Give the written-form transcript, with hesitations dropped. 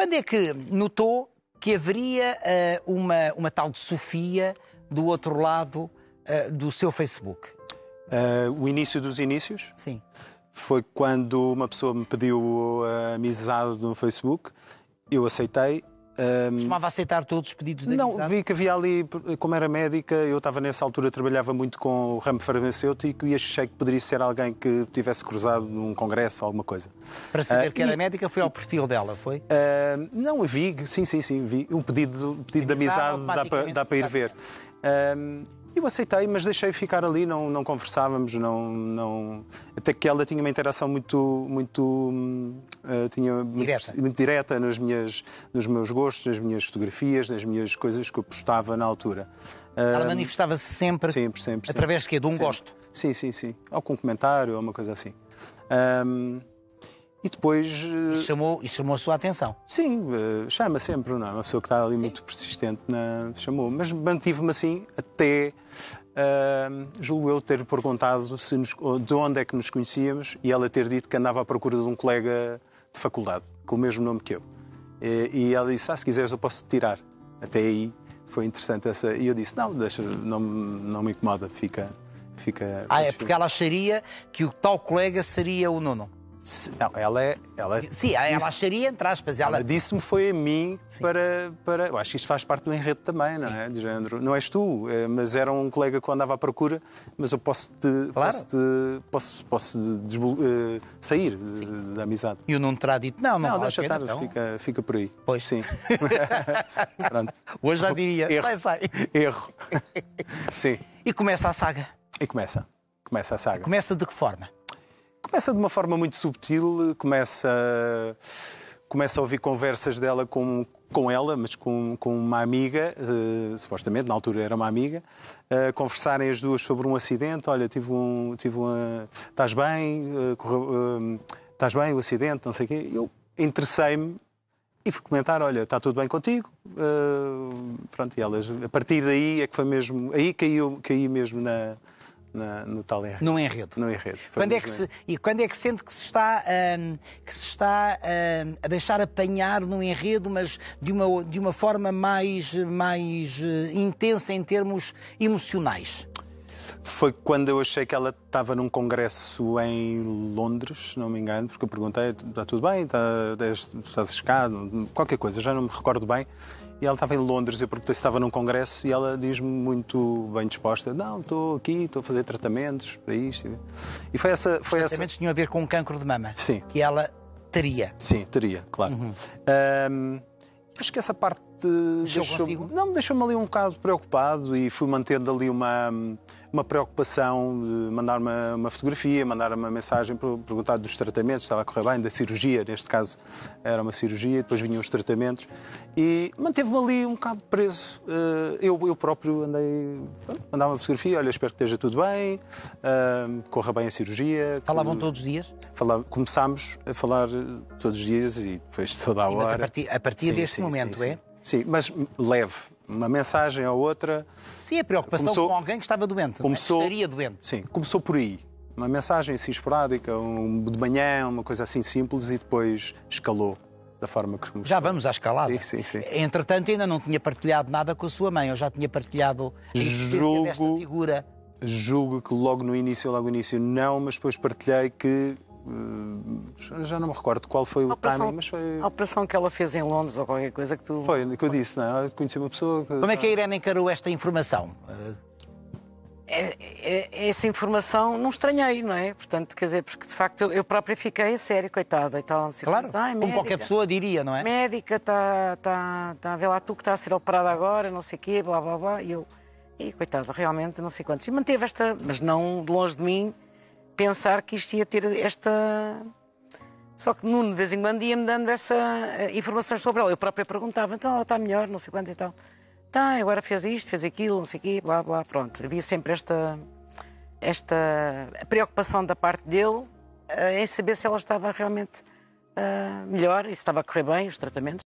Quando é que notou que haveria uma tal de Sofia do outro lado do seu Facebook? O início dos inícios? Sim. Foi quando uma pessoa me pediu amizade no Facebook, eu aceitei. Costumava aceitar todos os pedidos de amizade? Não, vi que havia ali, como era médica, eu estava nessa altura, trabalhava muito com o ramo farmacêutico e achei que poderia ser alguém que tivesse cruzado num congresso ou alguma coisa. Para saber que era médica, foi ao perfil dela, foi? Não, vi, sim, vi. Um pedido de amizade dá para ir ver. Eu aceitei, mas deixei ficar ali, não conversávamos, até que ela tinha uma interação muito direta nos meus gostos, nas minhas fotografias, nas minhas coisas que eu postava na altura. Ela manifestava-se sempre. Sempre. Através de quê? De um gosto? Sim. Ou com um comentário, ou uma coisa assim. E depois... Isso chamou a sua atenção? Sim, chama sempre, não é? Uma pessoa que está ali muito persistente chamou. Mas mantive-me assim até, julgo eu, ter perguntado de onde é que nos conhecíamos e ela ter dito que andava à procura de um colega de faculdade, com o mesmo nome que eu. E ela disse, se quiseres eu posso te tirar. Até aí foi interessante essa... E eu disse, não me incomoda, fica... É porque ela acharia que o tal colega seria o Nuno? Não, ela Sim, ela acharia, entre aspas. Ela disse-me foi a mim para... Eu acho que isto faz parte do enredo também, não é? De género. Não és tu, mas era um colega que eu andava à procura, mas eu posso sair da amizade. E o Nuno terá dito, não deixa estar, então. fica por aí. Pois. Sim. Pronto. Hoje já diria, sai. Erro. Sim. E começa a saga. E começa a saga. Começa de que forma? Começa de uma forma muito subtil, começa a ouvir conversas dela com ela, mas com uma amiga, supostamente, na altura era uma amiga, conversarem as duas sobre um acidente. Olha, estás bem? Estás bem, o acidente, não sei o quê. Eu interessei-me e fui comentar, olha, está tudo bem contigo? Pronto, e elas, a partir daí é que foi mesmo, aí caí mesmo no tal enredo. No enredo. No enredo. Quando é que sente que se está a deixar apanhar no enredo, mas de uma forma mais intensa em termos emocionais? Foi quando eu achei que ela estava num congresso em Londres, se não me engano, porque eu perguntei, está tudo bem? Estás chegado? Qualquer coisa, já não me recordo bem. E ela estava em Londres, eu perguntei se estava num congresso e ela diz-me muito bem disposta, não, estou aqui, estou a fazer tratamentos para isto. E foi essa... Os tratamentos tinham a ver com um cancro de mama? Sim. Que ela teria? Sim, teria, claro. Acho que essa parte deixou-me ali um bocado preocupado e fui mantendo ali uma preocupação de mandar uma fotografia, mandar uma mensagem, perguntar dos tratamentos, estava a correr bem, da cirurgia, neste caso era uma cirurgia, depois vinham os tratamentos e manteve-me ali um bocado preso. Eu próprio mandava uma fotografia, olha, espero que esteja tudo bem, corra bem a cirurgia. Falavam todos os dias? Começámos a falar todos os dias e depois toda a hora. Mas a partir deste momento, é? Sim, mas leve. Uma mensagem ou outra. Sim, a preocupação com alguém que estava doente, que estaria doente. Sim, começou por aí. Uma mensagem assim esporádica, de manhã, uma coisa assim simples e depois escalou da forma que começou. Já vamos à escalada. Sim. Entretanto, ainda não tinha partilhado nada com a sua mãe, ou já tinha partilhado a existência desta figura? Julgo que logo no início não, mas depois partilhei que... já não me recordo qual foi o timing, mas foi... A operação que ela fez em Londres ou qualquer coisa que tu... Foi, que eu disse, não é? Eu conheci uma pessoa... Como é que a Irene encarou esta informação? Essa informação não estranhei, não é? Portanto, quer dizer, porque de facto eu própria fiquei a sério, coitada. E tal, não sei claro, como qualquer pessoa diria, não é? Médica, está a ver lá tu que está a ser operada agora, não sei o quê, blá, blá, blá. E coitada, realmente, não sei quantos. E manteve esta, mas não de longe de mim, pensar que isto ia ter esta... Só que Nuno, de vez em quando, ia-me dando essa informações sobre ela. Eu própria perguntava, então ela está melhor, não sei quanto e tal. Tá, agora fez isto, fez aquilo, não sei o quê, blá, blá, pronto. Havia sempre esta preocupação da parte dele em saber se ela estava realmente melhor e se estava a correr bem os tratamentos.